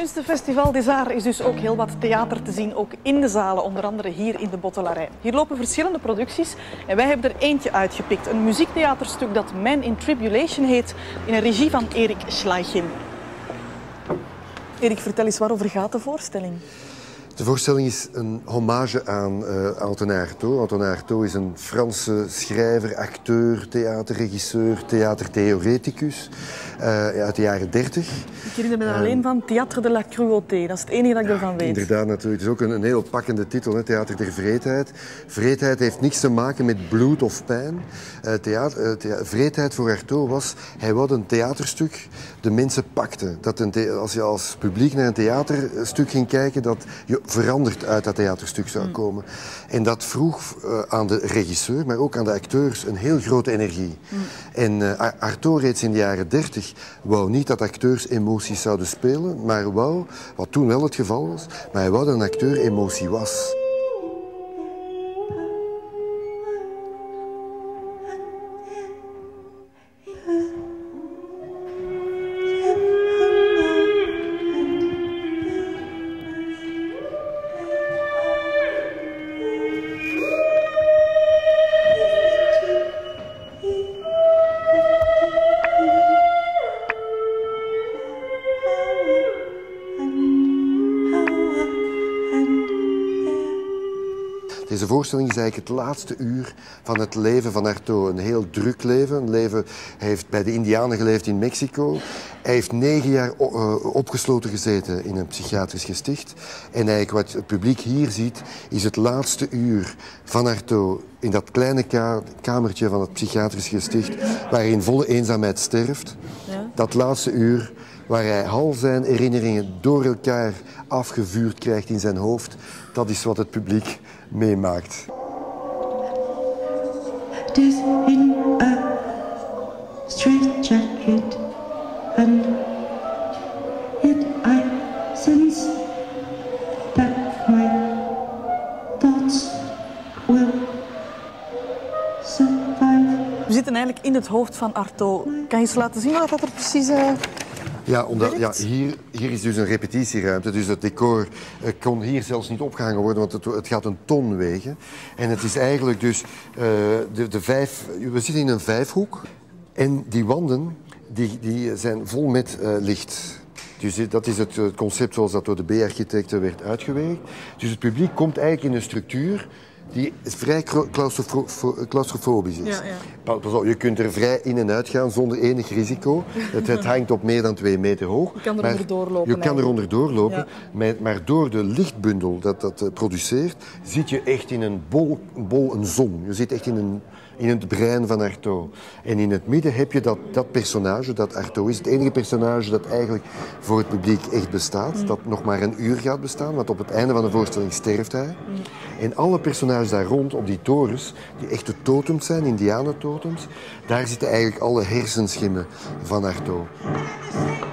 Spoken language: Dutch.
Kunstenfestival des Arts is dus ook heel wat theater te zien, ook in de zalen, onder andere hier in de Bottelarij. Hier lopen verschillende producties en wij hebben er eentje uitgepikt. Een muziektheaterstuk dat Man in Tribulation heet, in een regie van Erik Schleichen. Erik, vertel eens, waarover gaat de voorstelling? De voorstelling is een hommage aan Antonin Artaud. Antonin Artaud is een Franse schrijver, acteur, theaterregisseur, theatertheoreticus uit de jaren 30. Ik herinner me alleen van Théâtre de la Cruauté. Dat is het enige dat ik ervan weet. Inderdaad, natuurlijk. Het is ook een heel pakkende titel, hè? Theater der Wreedheid. Wreedheid heeft niks te maken met bloed of pijn. Wreedheid voor Artaud was, hij wou een theaterstuk de mensen pakte. Als je als publiek naar een theaterstuk ging kijken, dat je veranderd uit dat theaterstuk zou komen. En dat vroeg aan de regisseur, maar ook aan de acteurs, een heel grote energie. En Artaud reeds in de jaren 30 wou niet dat acteurs emoties zouden spelen, maar wou, wat toen wel het geval was, maar hij wou dat een acteur emotie was. Deze voorstelling is eigenlijk het laatste uur van het leven van Artaud. Een heel druk leven. Hij heeft bij de Indianen geleefd in Mexico. Hij heeft 9 jaar opgesloten gezeten in een psychiatrisch gesticht. En eigenlijk wat het publiek hier ziet, is het laatste uur van Artaud in dat kleine kamertje van het psychiatrisch gesticht, waar hij in volle eenzaamheid sterft. Ja. Dat laatste uur waar hij al zijn herinneringen door elkaar afgevuurd krijgt in zijn hoofd, dat is wat het publiek meemaakt. It is in a straight jacket, and yet I sense that my thoughts will survive. We zitten eigenlijk in het hoofd van Artaud. Kan je eens laten zien wat dat er precies Ja, hier is dus een repetitieruimte, dus het decor kon hier zelfs niet opgehangen worden, want het gaat een ton wegen. En het is eigenlijk dus we zitten in een vijfhoek en die wanden die zijn vol met licht. Dus dat is het concept zoals dat door de B-architecten werd uitgewerkt. Dus het publiek komt eigenlijk in een structuur die vrij claustrofobisch is. Ja, ja. Pas op, je kunt er vrij in en uit gaan zonder enig risico. Het hangt op meer dan 2 meter hoog. Je kan er onderdoor lopen. Je kan er onderdoor lopen, ja. Maar door de lichtbundel dat produceert, zit je echt in een een zon. Je zit echt in het brein van Artaud. En in het midden heb je dat personage, dat Artaud is. Het enige personage dat eigenlijk voor het publiek echt bestaat. Dat nog maar een uur gaat bestaan, want op het einde van de voorstelling sterft hij. En alle personages daar rond, op die torens, die echte totems zijn, indianentotems, daar zitten eigenlijk alle hersenschimmen van Artaud.